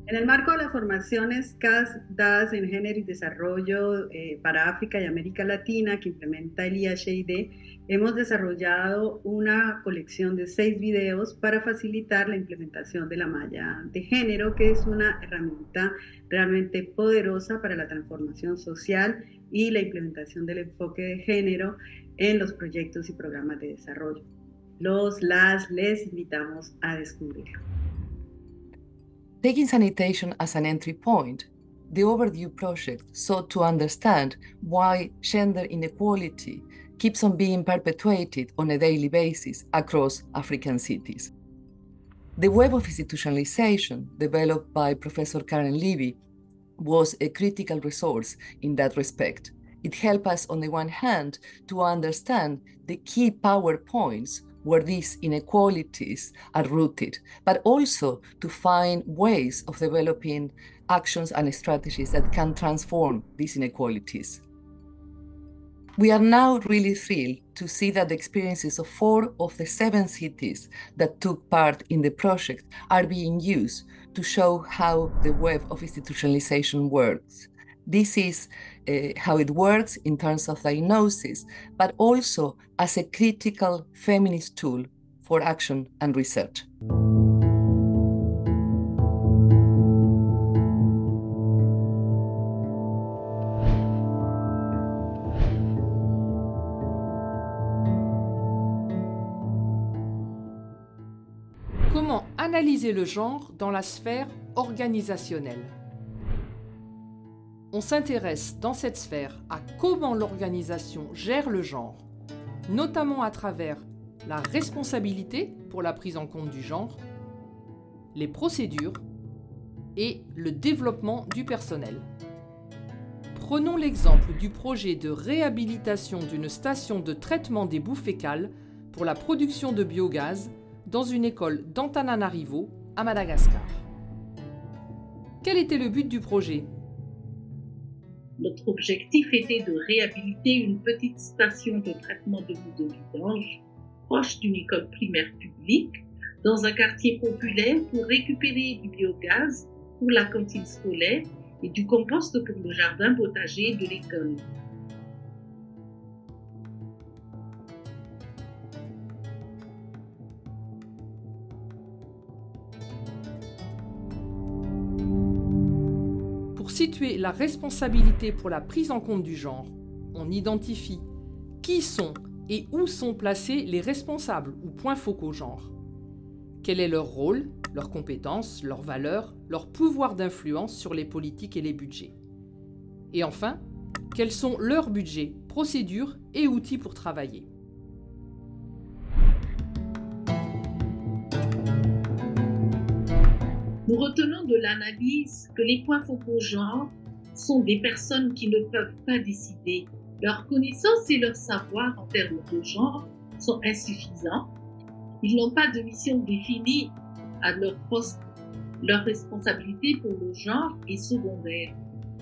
En el marco de las formaciones CAS dadas en género y desarrollo para África y América Latina que implementa el IHID, hemos desarrollado una colección de 6 videos para facilitar la implementación de la malla de género, que es una herramienta realmente poderosa para la transformación social y la implementación del enfoque de género en los proyectos y programas de desarrollo. Les invitamos a descubrirlo. Taking sanitation as an entry point, the Overdue project sought to understand why gender inequality keeps on being perpetuated on a daily basis across African cities. The web of institutionalization, developed by Professor Karen Levy, was a critical resource in that respect. It helped us, on the one hand, to understand the key power points where these inequalities are rooted, but also to find ways of developing actions and strategies that can transform these inequalities. We are now really thrilled to see that the experiences of 4 of the 7 cities that took part in the project are being used to show how the web of institutionalization works. This is how it works in terms of diagnosis, but also as a critical feminist tool for action and research. Comment analyser le genre dans la sphère organisationnelle? On s'intéresse dans cette sphère à comment l'organisation gère le genre, notamment à travers la responsabilité pour la prise en compte du genre, les procédures et le développement du personnel. Prenons l'exemple du projet de réhabilitation d'une station de traitement des boues fécales pour la production de biogaz dans une école d'Antananarivo, à Madagascar. Quel était le but du projet? Notre objectif était de réhabiliter une petite station de traitement de boues de vidange proche d'une école primaire publique dans un quartier populaire pour récupérer du biogaz pour la cantine scolaire et du compost pour le jardin potager de l'école. Pour situer la responsabilité pour la prise en compte du genre, on identifie qui sont et où sont placés les responsables ou points focaux genre. Quel est leur rôle, leurs compétences, leurs valeurs, leur pouvoir d'influence sur les politiques et les budgets. Et enfin, quels sont leurs budgets, procédures et outils pour travailler. Nous retenons de l'analyse que les points focaux genre sont des personnes qui ne peuvent pas décider. Leurs connaissances et leur savoir en termes de genre sont insuffisants. Ils n'ont pas de mission définie à leur poste. Leur responsabilité pour le genre est secondaire.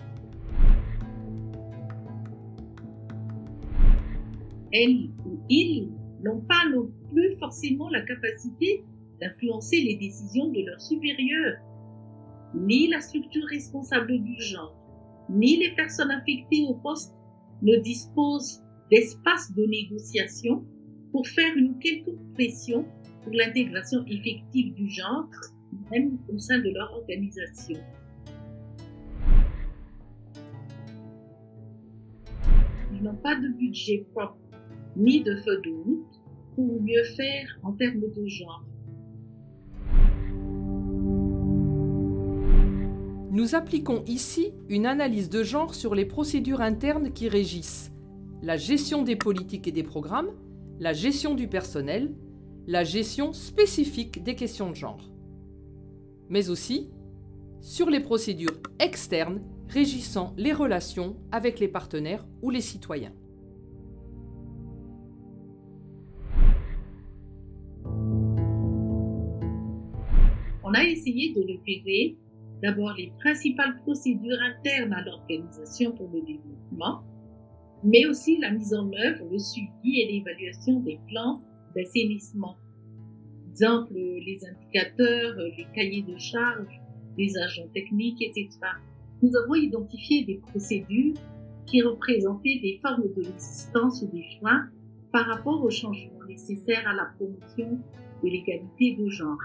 Elles ou ils n'ont pas non plus forcément la capacité d'influencer les décisions de leurs supérieurs, ni la structure responsable du genre, ni les personnes affectées au poste ne disposent d'espace de négociation pour faire une quelconque pression pour l'intégration effective du genre, même au sein de leur organisation. Ils n'ont pas de budget propre, ni de feuille de route pour mieux faire en termes de genre. Nous appliquons ici une analyse de genre sur les procédures internes qui régissent la gestion des politiques et des programmes, la gestion du personnel, la gestion spécifique des questions de genre, mais aussi sur les procédures externes régissant les relations avec les partenaires ou les citoyens. On a essayé de repérer d'abord les principales procédures internes à l'organisation pour le développement, mais aussi la mise en œuvre, le suivi et l'évaluation des plans d'assainissement. Exemple, les indicateurs, les cahiers de charges des agents techniques, etc. Nous avons identifié des procédures qui représentaient des formes de résistance ou des freins par rapport aux changements nécessaires à la promotion de l'égalité de genre.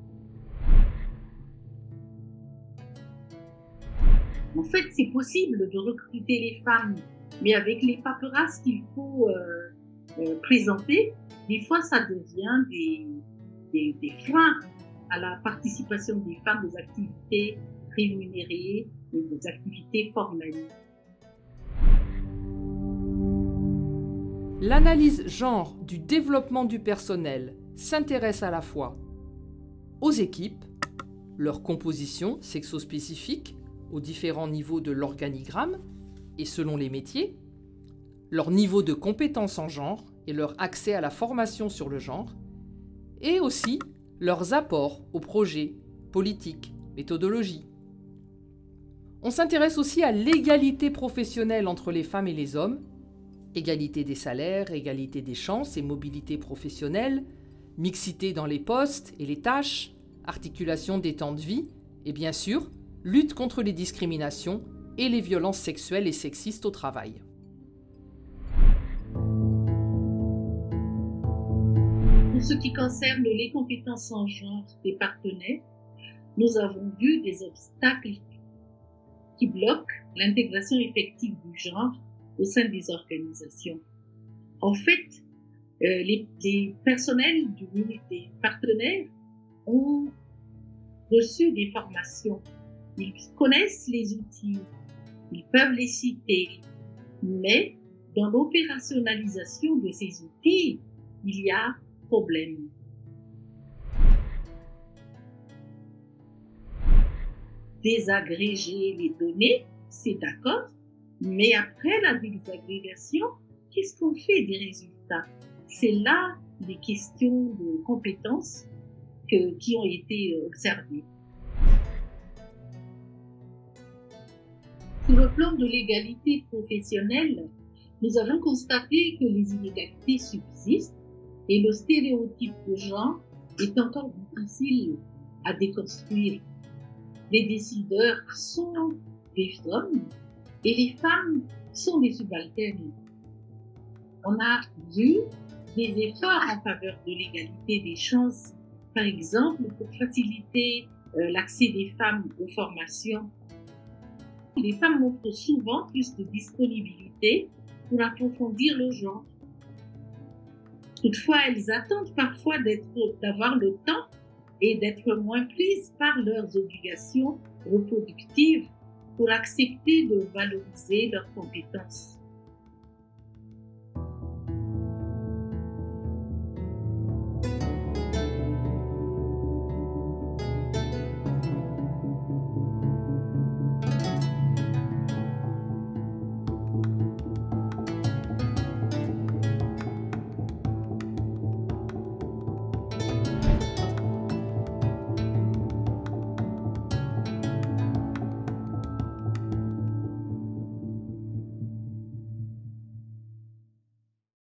En fait, c'est possible de recruter les femmes, mais avec les paperasses qu'il faut présenter, des fois ça devient des freins à la participation des femmes aux activités rémunérées et aux activités formelles. L'analyse genre du développement du personnel s'intéresse à la fois aux équipes, leur composition sexospécifique aux différents niveaux de l'organigramme et selon les métiers, leur niveau de compétence en genre et leur accès à la formation sur le genre, et aussi leurs apports aux projets, politiques, méthodologies. On s'intéresse aussi à l'égalité professionnelle entre les femmes et les hommes, égalité des salaires, égalité des chances et mobilité professionnelle, mixité dans les postes et les tâches, articulation des temps de vie, et bien sûr, lutte contre les discriminations et les violences sexuelles et sexistes au travail. Pour ce qui concerne les compétences en genre des partenaires, nous avons vu des obstacles qui bloquent l'intégration effective du genre au sein des organisations. En fait, les personnels des partenaires ont reçu des formations. Ils connaissent les outils, ils peuvent les citer, mais dans l'opérationnalisation de ces outils, il y a problème. Désagréger les données, c'est d'accord, mais après la désagrégation, qu'est-ce qu'on fait des résultats? C'est là les questions de compétences qui ont été observées. Sur le plan de l'égalité professionnelle, nous avons constaté que les inégalités subsistent et le stéréotype de genre est encore difficile à déconstruire. Les décideurs sont des hommes et les femmes sont des subalternes. On a vu des efforts en faveur de l'égalité des chances, par exemple pour faciliter l'accès des femmes aux formations. Les femmes montrent souvent plus de disponibilité pour approfondir le genre. Toutefois, elles attendent parfois d'avoir le temps et d'être moins prises par leurs obligations reproductives pour accepter de valoriser leurs compétences.